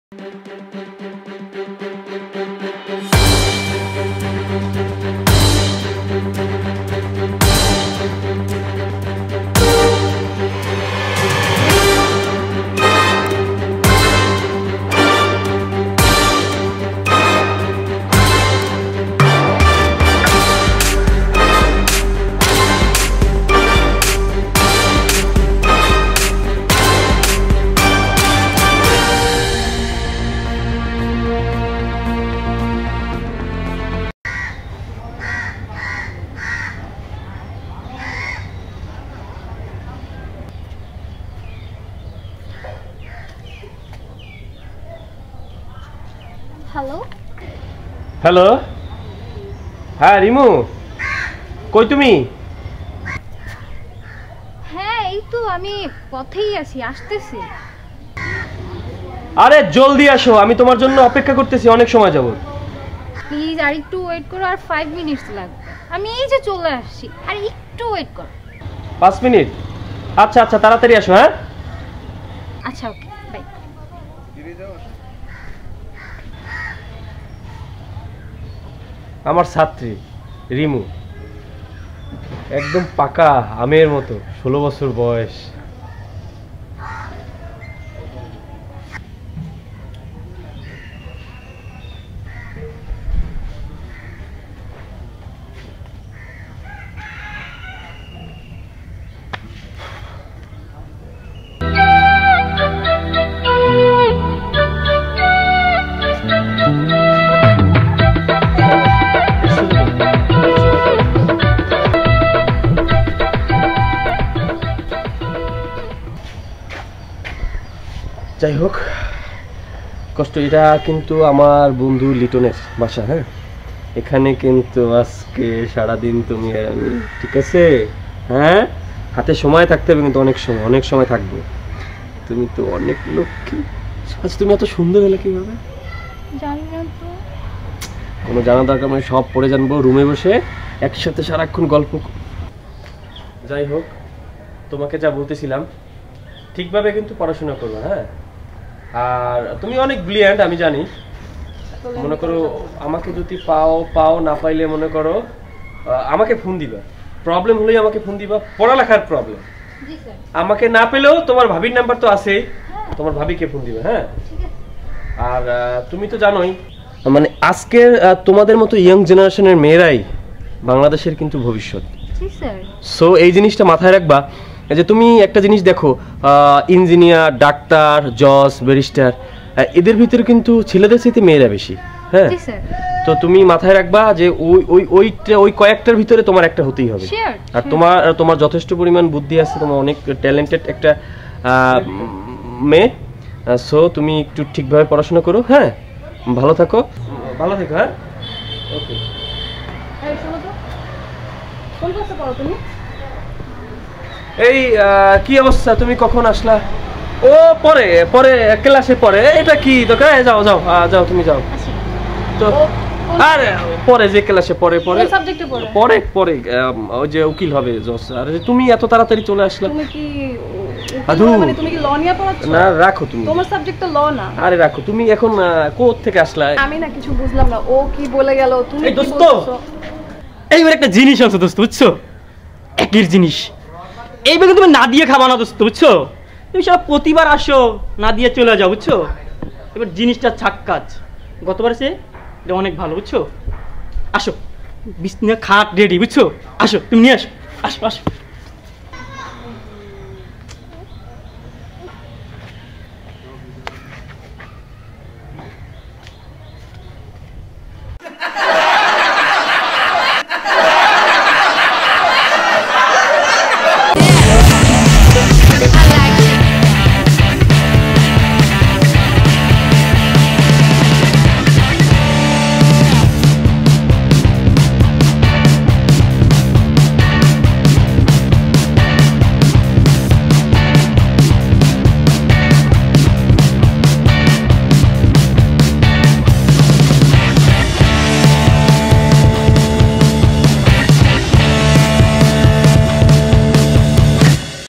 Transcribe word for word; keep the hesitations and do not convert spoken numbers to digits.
Hello hello হ্যাঁ রিমু, কই তুমি? হ্যাঁ এই তো আমি পথেই আছি, আসতেছি। আরে জলদি আসো, আমি তোমার জন্য অপেক্ষা করতেছি অনেক সময় যাবত। প্লিজ আর একটু ওয়েট করো, আর ফাইভ মিনিটস লাগবে। আমি এই যে চলে আসছি, আর একটু ওয়েট করো। পাঁচ মিনিট? আচ্ছা আচ্ছা, তাড়াতাড়ি আসো। হ্যাঁ আচ্ছা ওকে, বাই। আমার ছাত্রী রিমু, একদম পাকা আমের মতো, ষোলো বছর বয়স। যাই হোক, কষ্ট। এটা কিন্তু আমার বন্ধু লিটনের বাসা। হ্যাঁ, এখানে কিন্তু আজকে সারাদিন তুমি আর আমি, ঠিক আছে? হ্যাঁ, হাতে সময় থাকতে হবে, কিন্তু অনেক সময় অনেক সময় থাকবে। তুমি তো অনেক লক্ষ্মী। আচ্ছা, তুমি এত সুন্দর হলে কিভাবে? জানি না তো, কোনো জানা দরকার মানে, সব পড়ে জানবো রুমে বসে একসাথে সারাক্ষণ গল্প। যাই হোক, তোমাকে যা বলতেছিলাম ঠিকভাবে কিন্তু পড়াশোনা করবে। হ্যাঁ, আর তুমি অনেক ব্রিলিয়ান্ট আমি জানি। মনে করো আমাকে যদি পাও পাও না পাইলে মনে করো আমাকে ফোন দিবা, প্রবলেম হলেই আমাকে ফোন দিবা। পড়ালেখার প্রবলেম আমাকে না পেলেও তোমার ভাবির নাম্বার তো আছেই, তোমার ভাবিকে ফোন দিবে। হ্যাঁ, আর তুমি তো জানোই মানে আজকের তোমাদের মতো ইয়ং জেনারেশনের মেয়েরাই বাংলাদেশের কিন্তু ভবিষ্যৎ। সো এই জিনিসটা মাথায় রাখবা, যে তুমি একটা জিনিস দেখো, ইঞ্জিনিয়ার, ডাক্তার, জজ, ব্যারিস্টার, এদের ভিতরে কিন্তু ছেলেদের চাইতে মেয়েরা বেশি। হ্যাঁ, তো তুমি মাথায় রাখবা যে ওই ওই ওইটা ওই কয়েকটার ভিতরে তোমার একটা হতেই হবে। আর তোমার তোমার যথেষ্ট পরিমাণ বুদ্ধি আছে, তোমার অনেক ট্যালেন্টেড একটা মেয়ে। সো তুমি একটু ঠিকভাবে পড়াশোনা করো। হ্যাঁ, ভালো থাকো, ভালো থেকো। হ্যাঁ, ওকে। এই কি অবস্থা, তুমি কখন আসলা? ও পরে পরে ক্লাসে পরে। এটা কি দোকান? যাও যাও যাও, তুমি যাও তো। আরে পরে যে ক্লাসে পরে পরে পরে পরে ওই যে উকিল হবে জজ। আরে তুমি এত তাড়াতাড়ি চলে আসলা? তুমি কি মানে তুমি কি ল নিয়ে পড়াচ্ছ? না, রাখো তুমি, তোমার সাবজেক্ট তো ল না। আরে রাখো, তুমি এখন কোথা থেকে আসলা? আমি না কিছু বুঝলাম না, ও কি বলে গেল? তুমি কি বলছো? এইবার একটা জিনিস আছে দোস্ত, বুঝছো? একই জিনিস এইবার তুমি না দিয়ে খাবা না দোস্ত, বুঝছো? তুমি সব প্রতিবার আসো না দিয়ে চলে যাও, বুঝছো? এবার জিনিসটা ছাক্কাজ, গতবার সে এটা অনেক ভালো, বুঝছো? আসো, বিছনা খাট রেডি, বুঝছো? আসো, তুমি নিয়ে আসো, আসো আসো।